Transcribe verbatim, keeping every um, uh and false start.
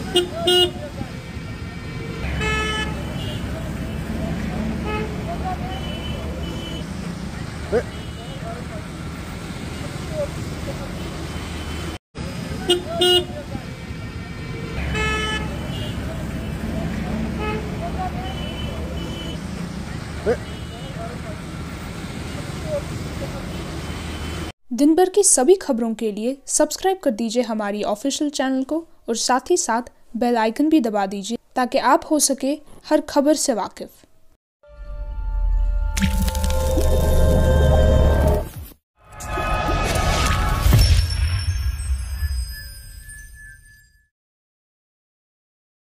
दिन भर की सभी खबरों के लिए सब्सक्राइब कर दीजिए हमारी ऑफिशियल चैनल को और साथ ही साथ बेल आइकन भी दबा दीजिए ताकि आप हो सके हर खबर से वाकिफ।